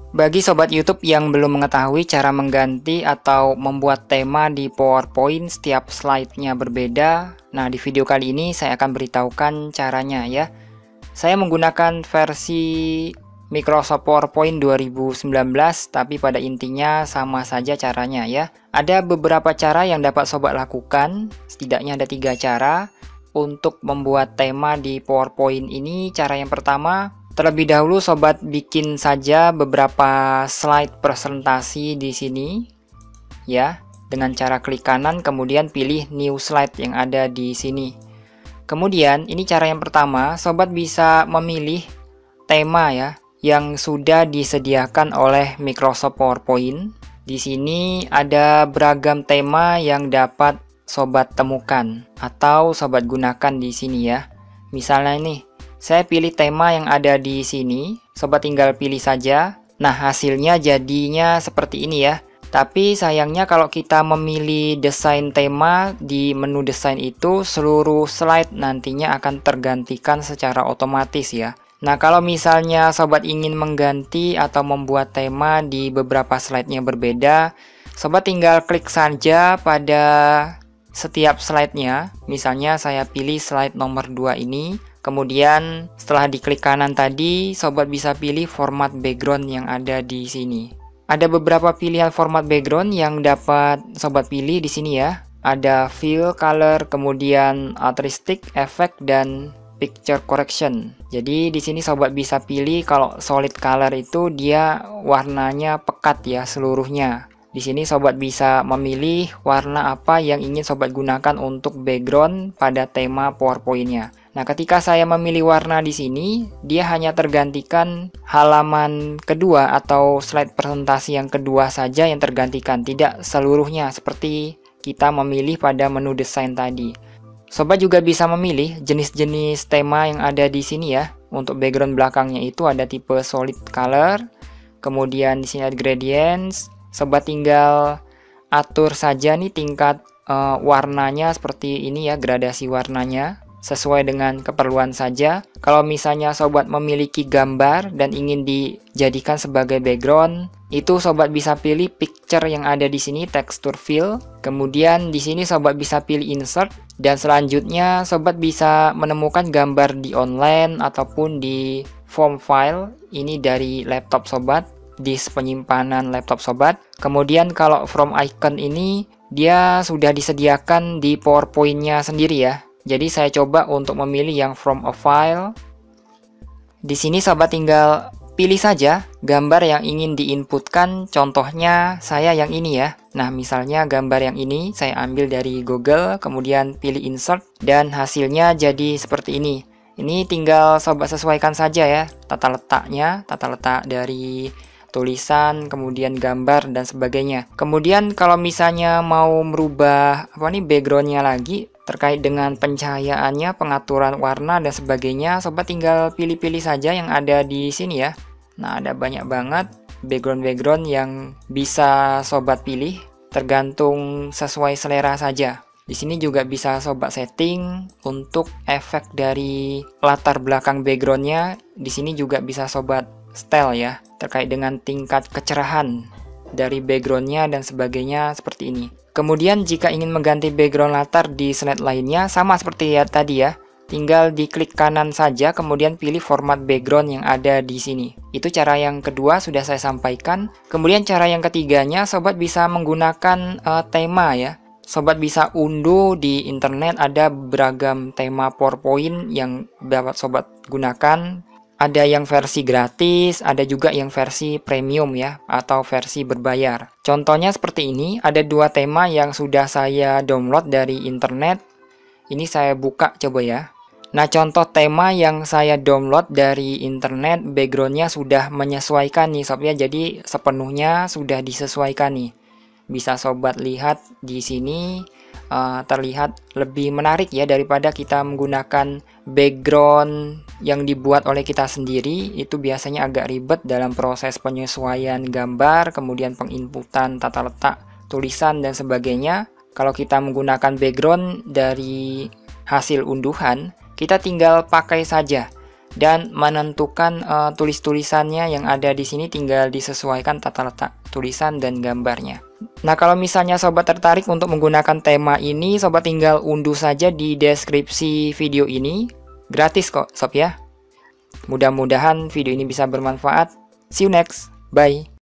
Bagi sobat YouTube yang belum mengetahui cara mengganti atau membuat tema di PowerPoint setiap slide-nya berbeda, nah di video kali ini saya akan beritahukan caranya ya. Saya menggunakan versi Microsoft PowerPoint 2019, tapi pada intinya sama saja caranya ya. Ada beberapa cara yang dapat sobat lakukan, setidaknya ada 3 cara untuk membuat tema di PowerPoint ini. Cara yang pertama, terlebih dahulu sobat bikin saja beberapa slide presentasi di sini ya, dengan cara klik kanan kemudian pilih new slide yang ada di sini. Kemudian ini cara yang pertama, sobat bisa memilih tema ya yang sudah disediakan oleh Microsoft PowerPoint. Di sini ada beragam tema yang dapat sobat temukan atau sobat gunakan di sini ya. Misalnya nih, saya pilih tema yang ada di sini, sobat tinggal pilih saja. Nah, hasilnya jadinya seperti ini ya. Tapi sayangnya kalau kita memilih desain tema di menu desain itu, seluruh slide nantinya akan tergantikan secara otomatis ya. Nah, kalau misalnya sobat ingin mengganti atau membuat tema di beberapa slide-nya berbeda, sobat tinggal klik saja pada setiap slide-nya. Misalnya saya pilih slide nomor 2 ini. Kemudian setelah diklik kanan tadi, sobat bisa pilih format background yang ada di sini. Ada beberapa pilihan format background yang dapat sobat pilih di sini ya. Ada fill, color, kemudian artistic, effect, dan picture correction. Jadi di sini sobat bisa pilih kalau solid color itu dia warnanya pekat ya seluruhnya. Di sini sobat bisa memilih warna apa yang ingin sobat gunakan untuk background pada tema PowerPoint-nya. Nah, ketika saya memilih warna di sini, dia hanya tergantikan halaman kedua atau slide presentasi yang kedua saja yang tergantikan, tidak seluruhnya seperti kita memilih pada menu desain tadi. Sobat juga bisa memilih jenis-jenis tema yang ada di sini ya. Untuk background belakangnya itu ada tipe solid color, kemudian di sini ada gradients. Sobat tinggal atur saja nih tingkat warnanya seperti ini ya, gradasi warnanya sesuai dengan keperluan saja. Kalau misalnya sobat memiliki gambar dan ingin dijadikan sebagai background, itu sobat bisa pilih picture yang ada di sini, texture fill. Kemudian di sini sobat bisa pilih insert, dan selanjutnya sobat bisa menemukan gambar di online ataupun di form file. Ini dari laptop sobat, disk penyimpanan laptop sobat. Kemudian kalau from icon ini dia sudah disediakan di PowerPoint-nya sendiri ya. Jadi saya coba untuk memilih yang from a file. Di sini sobat tinggal pilih saja gambar yang ingin diinputkan. Contohnya saya yang ini ya. Nah, misalnya gambar yang ini saya ambil dari Google, kemudian pilih insert dan hasilnya jadi seperti ini. Ini tinggal sobat sesuaikan saja ya tata letaknya, tata letak dari tulisan, kemudian gambar dan sebagainya. Kemudian kalau misalnya mau merubah backgroundnya lagi terkait dengan pencahayaannya, pengaturan warna dan sebagainya, sobat tinggal pilih-pilih saja yang ada di sini ya. Nah, ada banyak banget background-background yang bisa sobat pilih, tergantung sesuai selera saja. Di sini juga bisa sobat setting untuk efek dari latar belakang backgroundnya. Di sini juga bisa sobat style ya, terkait dengan tingkat kecerahan dari backgroundnya dan sebagainya seperti ini. Kemudian jika ingin mengganti background latar di slide lainnya, sama seperti ya tadi ya, tinggal diklik kanan saja kemudian pilih format background yang ada di sini. Itu cara yang kedua sudah saya sampaikan. Kemudian cara yang ketiganya, sobat bisa menggunakan tema ya. Sobat bisa unduh di internet, ada beragam tema PowerPoint yang dapat sobat gunakan. Ada yang versi gratis, ada juga yang versi premium ya, atau versi berbayar. Contohnya seperti ini, ada 2 tema yang sudah saya download dari internet. Ini saya buka coba ya. Nah, contoh tema yang saya download dari internet, backgroundnya sudah menyesuaikan nih sob ya, jadi sepenuhnya sudah disesuaikan nih. Bisa sobat lihat di sini. Terlihat lebih menarik ya daripada kita menggunakan background yang dibuat oleh kita sendiri. Itu biasanya agak ribet dalam proses penyesuaian gambar, kemudian penginputan tata letak tulisan dan sebagainya. Kalau kita menggunakan background dari hasil unduhan, kita tinggal pakai saja dan menentukan tulis-tulisannya yang ada di sini tinggal disesuaikan tata letak tulisan dan gambarnya. Nah, kalau misalnya sobat tertarik untuk menggunakan tema ini, sobat tinggal unduh saja di deskripsi video ini. Gratis kok, sob ya. Mudah-mudahan video ini bisa bermanfaat. See you next. Bye.